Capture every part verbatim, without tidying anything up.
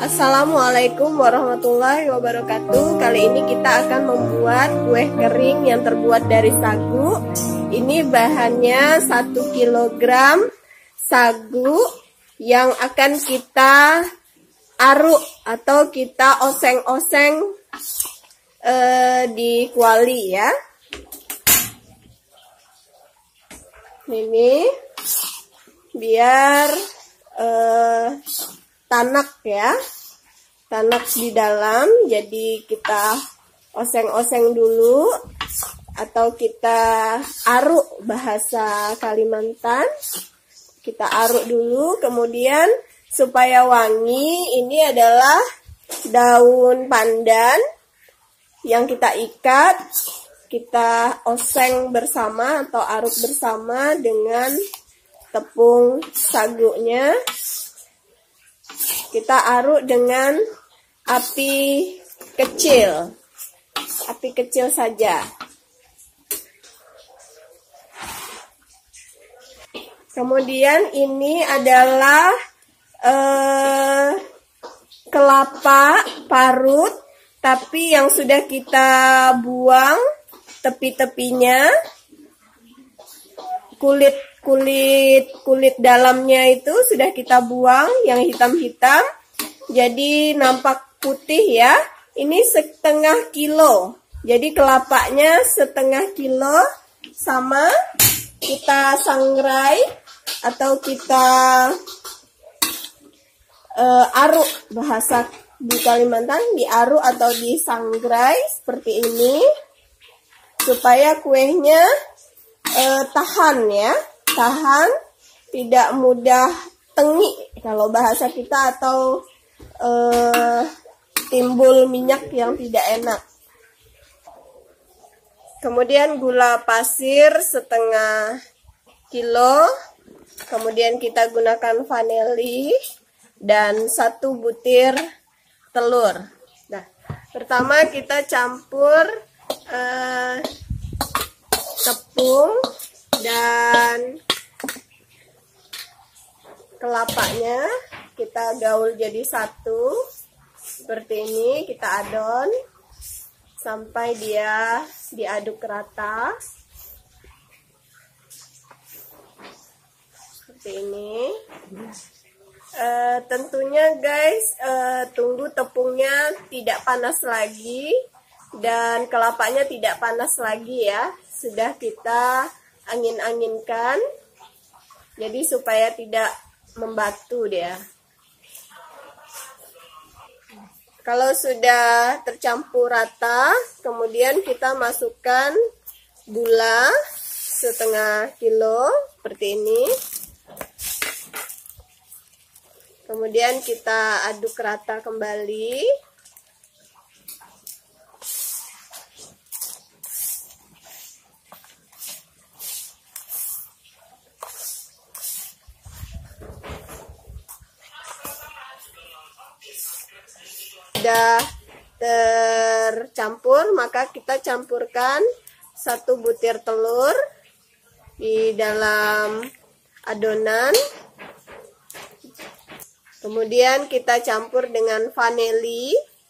Assalamualaikum warahmatullahi wabarakatuh. Kali ini kita akan membuat kue kering yang terbuat dari sagu. Ini bahannya satu kilogram sagu yang akan kita aduk atau kita oseng-oseng eh, di kuali ya. Ini biar eh, tanak ya, tanak di dalam. Jadi kita oseng-oseng dulu atau kita aruk bahasa Kalimantan. Kita aruk dulu, kemudian supaya wangi, ini adalah daun pandan yang kita ikat, kita oseng bersama atau aruk bersama dengan tepung sagunya. Kita aduk dengan api kecil, api kecil saja. Kemudian ini adalah eh, kelapa parut, tapi yang sudah kita buang tepi-tepinya, kulit kulit kulit dalamnya itu sudah kita buang yang hitam-hitam, jadi nampak putih ya. Ini setengah kilo, jadi kelapanya setengah kilo, sama kita sangrai atau kita uh, aruk bahasa di Kalimantan, diaruk atau disangrai seperti ini supaya kuenya uh, tahan ya. tahan, tidak mudah tengi kalau bahasa kita, atau eh, timbul minyak yang tidak enak. Kemudian gula pasir setengah kilo, kemudian kita gunakan vanili dan satu butir telur. Nah, pertama kita campur eh, tepung dan kelapanya, kita gaul jadi satu seperti ini. Kita adon sampai dia diaduk rata seperti ini. E, tentunya guys, e, tunggu tepungnya tidak panas lagi dan kelapanya tidak panas lagi ya. Sudah kita angin-anginkan, jadi supaya tidak membatu dia. Kalau sudah tercampur rata, kemudian kita masukkan gula setengah kilo seperti ini. Kemudian kita aduk rata kembali. Sudah tercampur, maka kita campurkan satu butir telur di dalam adonan. Kemudian kita campur dengan vanili,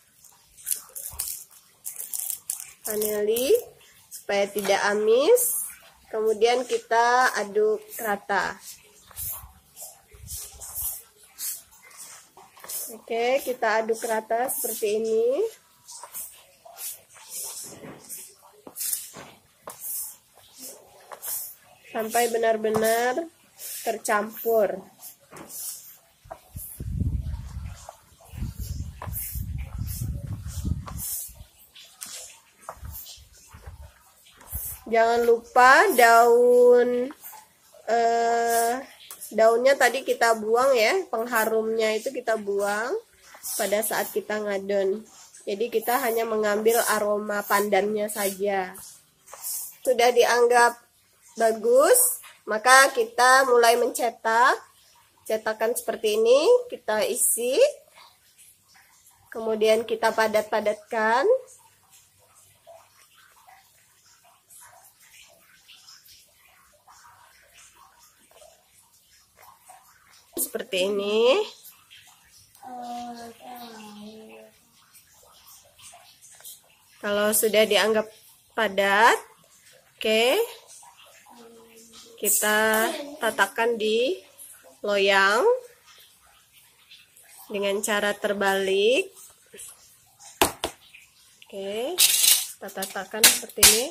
vanili supaya tidak amis. Kemudian kita aduk rata. Oke, kita aduk rata seperti ini. Sampai benar-benar tercampur. Jangan lupa daun eh, daunnya tadi kita buang ya, pengharumnya itu kita buang pada saat kita ngadon. Jadi kita hanya mengambil aroma pandannya saja. Sudah dianggap bagus, maka kita mulai mencetak. Cetakan seperti ini kita isi, kemudian kita padat-padatkan. Seperti ini. Kalau sudah dianggap padat, oke, kita tatakkan di loyang dengan cara terbalik. Oke, kita tatakkan seperti ini.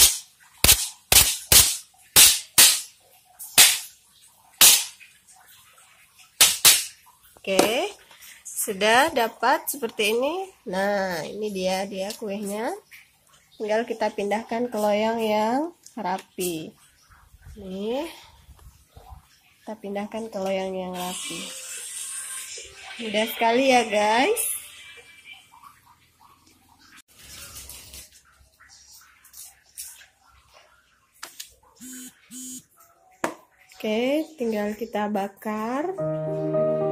Oke, sudah dapat seperti ini. Nah, ini dia dia kuenya. Tinggal kita pindahkan ke loyang yang rapi. Nih, kita pindahkan ke loyang yang rapi. Mudah sekali ya guys. Oke, tinggal kita bakar.